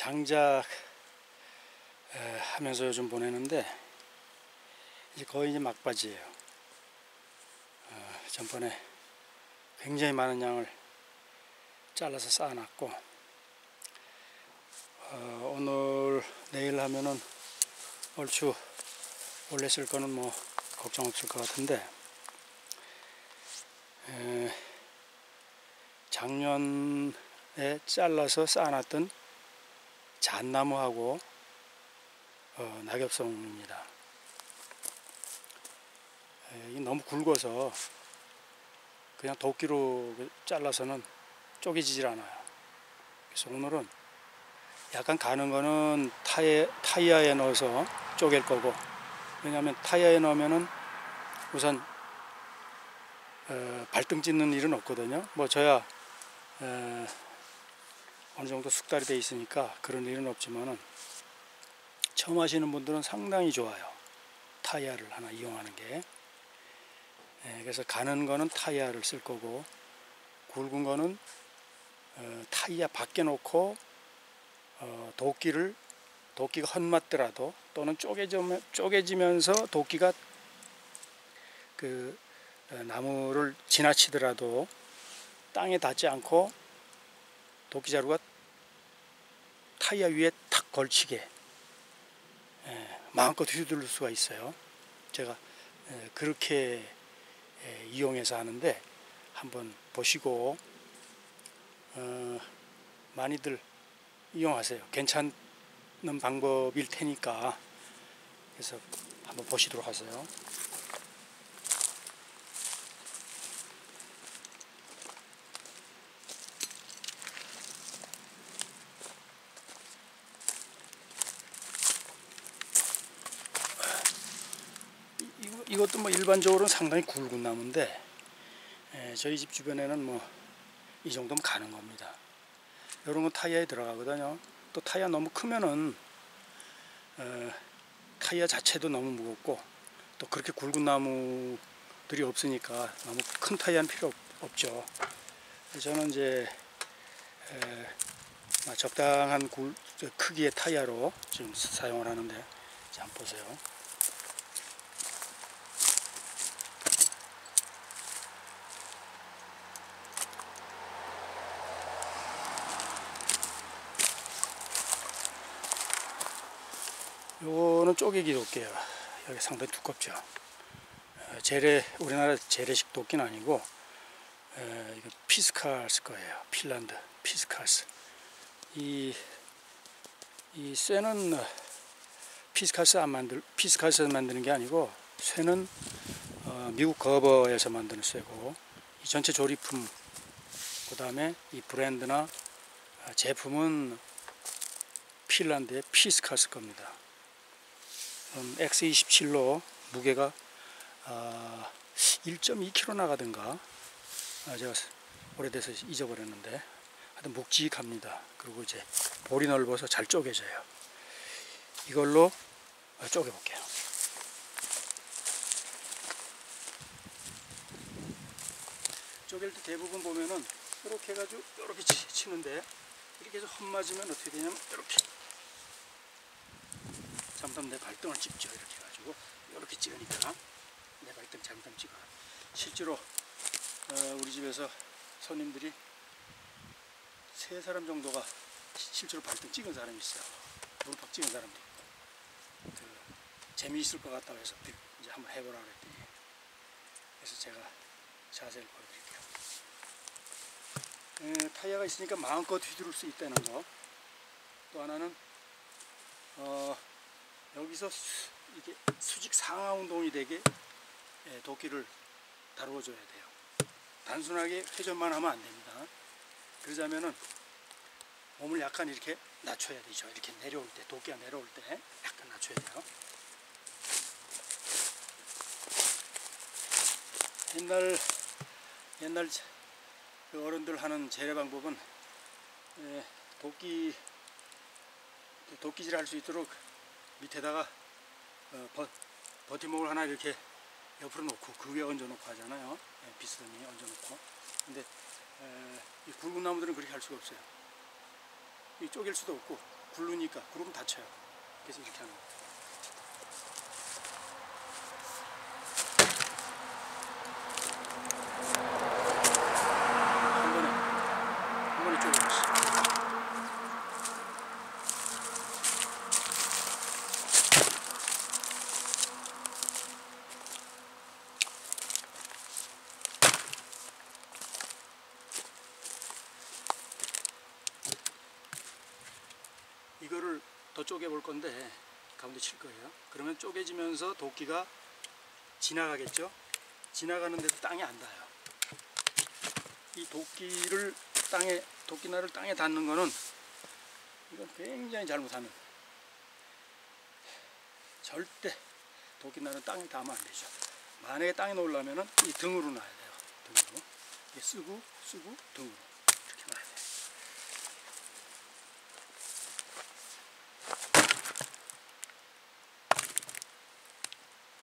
장작 하면서 요즘 보내는데 이제 거의 이제 막바지예요. 전번에 굉장히 많은 양을 잘라서 쌓아놨고 오늘 내일 하면은 얼추 원래 쓸 거는 뭐 걱정 없을 것 같은데 작년에 잘라서 쌓아놨던 잣나무하고 낙엽송입니다. 이게 너무 굵어서 그냥 도끼로 잘라서는 쪼개지질 않아요. 그래서 오늘은 약간 가는 거는 타이어에 넣어서 쪼갤 거고, 왜냐하면 타이어에 넣으면은 우선 발등 찢는 일은 없거든요. 뭐 저야 어느 정도 숙달이 돼 있으니까 그런 일은 없지만은 처음 하시는 분들은 상당히 좋아요. 타이어를 하나 이용하는 게. 그래서 가는 거는 타이어를 쓸 거고, 굵은 거는 타이어 밖에 놓고 도끼가 헛맞더라도 또는 쪼개지면서 도끼가 그 나무를 지나치더라도 땅에 닿지 않고 도끼자루가 타이어 위에 탁 걸치게 마음껏 휘두를 수가 있어요. 제가 그렇게 이용해서 하는데 한번 보시고 많이들 이용하세요. 괜찮은 방법일 테니까. 그래서 한번 보시도록 하세요. 이것도 뭐 일반적으로는 상당히 굵은 나무인데 저희 집 주변에는 뭐 이 정도면 가는 겁니다. 이런 건 타이어에 들어가거든요. 또 타이어 너무 크면은 타이어 자체도 너무 무겁고 또 그렇게 굵은 나무들이 없으니까 너무 큰 타이어는 필요 없죠. 저는 이제 적당한 크기의 타이어로 지금 사용을 하는데, 자, 한번 보세요. 요거는 쪼개기 도끼예요. 여기 상당히 두껍죠. 우리나라 재래식 도끼는 아니고 이거 피스칼스 거예요. 핀란드 피스칼스. 이 쇠는 피스칼스에서 만드는 게 아니고, 쇠는 미국 거버에서 만드는 쇠고, 이 전체 조립품, 그 다음에 이 브랜드나 제품은 핀란드의 피스칼스 겁니다. X27로 무게가 1.2kg 나가던가, 제가 오래돼서 잊어버렸는데 하여튼 묵직합니다. 그리고 이제 볼이 넓어서 잘 쪼개져요. 이걸로 쪼개볼게요. 쪼갤 때 대부분 보면은 이렇게 해가지고 이렇게 치는데, 이렇게 해서 헛맞으면 어떻게 되냐면 이렇게 잘못하면 내 발등을 찍죠. 이렇게 해가지고 이렇게 찍으니까 내 발등 잘못하면 찍어. 실제로 우리 집에서 손님들이 3사람 정도가 실제로 발등 찍은 사람이 있어요. 무릎팍 찍은 사람도 있고. 재미있을 것 같다고 해서 이제 한번 해보라 그랬더니, 그래서 제가 자세히 보여드릴게요. 타이어가 있으니까 마음껏 휘두를 수 있다는 거. 또 하나는 여기서 이게 수직 상하 운동이 되게 도끼를 다루어줘야 돼요. 단순하게 회전만 하면 안 됩니다. 그러자면은 몸을 약간 이렇게 낮춰야 되죠. 이렇게 내려올 때, 도끼가 내려올 때 약간 낮춰야 돼요. 옛날 그 어른들 하는 재래 방법은 도끼질 할 수 있도록 밑에다가 버팀목을 하나 이렇게 옆으로 놓고 그 위에 얹어 놓고 하잖아요. 비스듬히 얹어 놓고. 근데 이 굵은 나무들은 그렇게 할 수가 없어요. 이 쪼갤 수도 없고 굴르니까 그러면 다쳐요. 그래서 이렇게 하는 거예요. 한 번에 쪼개졌어. 이거를 더 쪼개 볼 건데 가운데 칠 거예요. 그러면 쪼개지면서 도끼가 지나가겠죠. 지나가는데도 땅에 안 닿아요. 이 도끼날을 땅에 닿는 거는 이건 굉장히 잘못하면 절대 도끼날은 땅에 닿으면 안 되죠. 만약에 땅에 놓으려면은 이 등으로 놔야 돼요. 등으로. 이게 쓰고 등으로.